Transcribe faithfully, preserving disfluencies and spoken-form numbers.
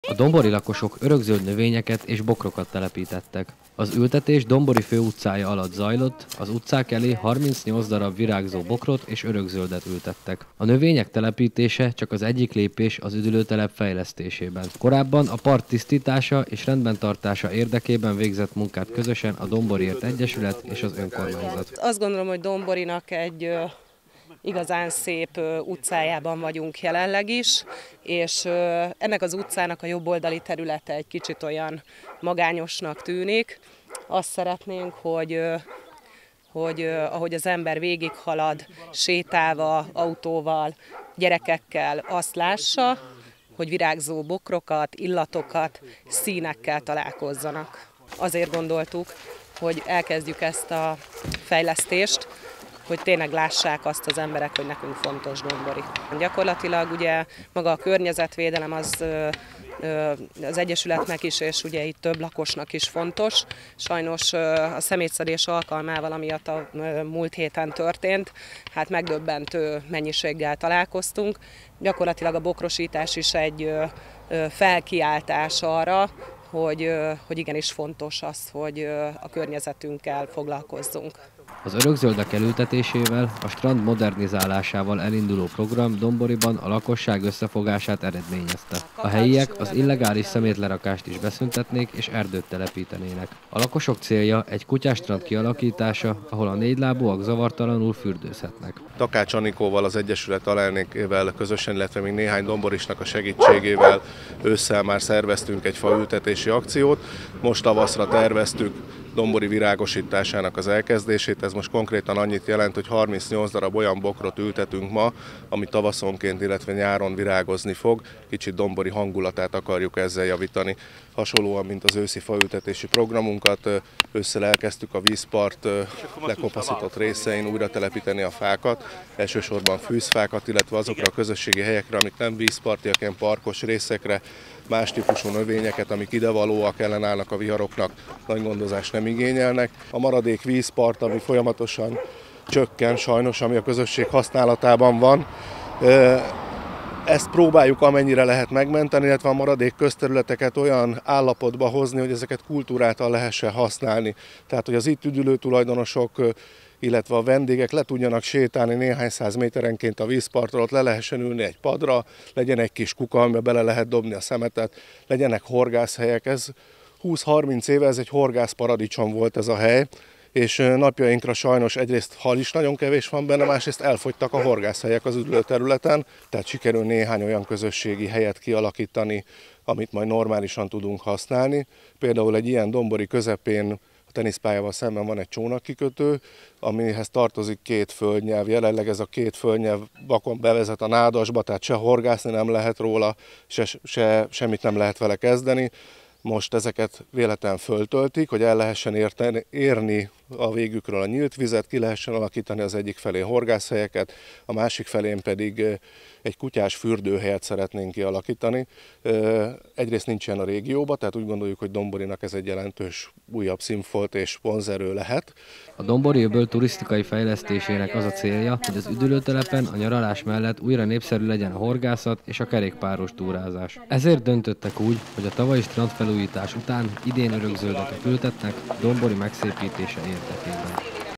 A dombori lakosok örökzöld növényeket és bokrokat telepítettek. Az ültetés Dombori főutcája alatt zajlott, az utcák elé harmincnyolc darab virágzó bokrot és örökzöldet ültettek. A növények telepítése csak az egyik lépés az üdülőtelep fejlesztésében. Korábban a park tisztítása és rendben tartása érdekében végzett munkát közösen a Domboriért Egyesület és az önkormányzat. Azt gondolom, hogy Domborinak egy igazán szép utcájában vagyunk jelenleg is, és ennek az utcának a jobboldali területe egy kicsit olyan magányosnak tűnik. Azt szeretnénk, hogy, hogy ahogy az ember végighalad, sétálva, autóval, gyerekekkel, azt lássa, hogy virágzó bokrokat, illatokat, színekkel találkozzanak. Azért gondoltuk, hogy elkezdjük ezt a fejlesztést, hogy tényleg lássák azt az emberek, hogy nekünk fontos Dombori. Gyakorlatilag ugye maga a környezetvédelem az az Egyesületnek is, és ugye itt több lakosnak is fontos. Sajnos a szemétszedés alkalmával, amiatt a múlt héten történt, hát megdöbbentő mennyiséggel találkoztunk. Gyakorlatilag a bokrosítás is egy felkiáltás arra, hogy, hogy igenis fontos az, hogy a környezetünkkel foglalkozzunk. Az örökzöldek elültetésével, a strand modernizálásával elinduló program Domboriban a lakosság összefogását eredményezte. A helyiek az illegális szemétlerakást is beszüntetnék és erdőt telepítenének. A lakosok célja egy kutyástrand kialakítása, ahol a négylábúak zavartalanul fürdőzhetnek. Takács Anikóval, az Egyesület alelnökével közösen, illetve még néhány domborisnak a segítségével ősszel már szerveztünk egy faültetési akciót. Most tavaszra terveztük Dombori virágosításának az elkezdését. Ez most konkrétan annyit jelent, hogy harmincnyolc darab olyan bokrot ültetünk ma, ami tavaszonként, illetve nyáron virágozni fog. Kicsit Dombori hangulatát akarjuk ezzel javítani. Hasonlóan, mint az őszi faültetési programunkat, ősszel elkezdtük a vízpart lekopaszított részein újra telepíteni a fákat, elsősorban fűzfákat, illetve azokra a közösségi helyekre, amik nem vízpartiak, ilyen parkos részekre, más típusú növényeket, amik idevalóak, ellenállnak a viharoknak, nagy gondozást nem igényelnek. A maradék vízpart, ami folyamatosan csökken sajnos, ami a közösség használatában van, ezt próbáljuk amennyire lehet megmenteni, illetve a maradék közterületeket olyan állapotba hozni, hogy ezeket kultúráltan lehessen használni. Tehát, hogy az itt üdülő tulajdonosok, illetve a vendégek le tudjanak sétálni néhány száz méterenként a vízpartról, ott le lehessen ülni egy padra, legyen egy kis kuka, amiben bele lehet dobni a szemetet, legyenek horgászhelyek. Ez húsz-harminc éve ez egy horgászparadicsom volt ez a hely, és napjainkra sajnos egyrészt hal is nagyon kevés van benne, másrészt elfogytak a horgászhelyek az üdülőterületen, tehát sikerül néhány olyan közösségi helyet kialakítani, amit majd normálisan tudunk használni. Például egy ilyen Dombori közepén a teniszpályával szemben van egy csónakkikötő, amihez tartozik két földnyelv. Jelenleg ez a két földnyelv vakon bevezet a nádasba, tehát se horgászni nem lehet róla, se, se, semmit nem lehet vele kezdeni. Most ezeket véletlen föltöltik, hogy el lehessen érteni, érni a végükről a nyílt vizet, ki lehessen alakítani az egyik felé horgászhelyeket, a másik felén pedig egy kutyás fürdőhelyet szeretnénk kialakítani. Egyrészt nincs ilyen a régióban, tehát úgy gondoljuk, hogy Domborinak ez egy jelentős újabb színfolt és vonzerő lehet. A Dombori öböl turisztikai fejlesztésének az a célja, hogy az üdülőtelepen a nyaralás mellett újra népszerű legyen a horgászat és a kerékpáros túrázás. Ezért döntöttek úgy, hogy a tavalyi strandfelújítás után idén örökzöldeket ültetnek Dombori megszépítése érdekében.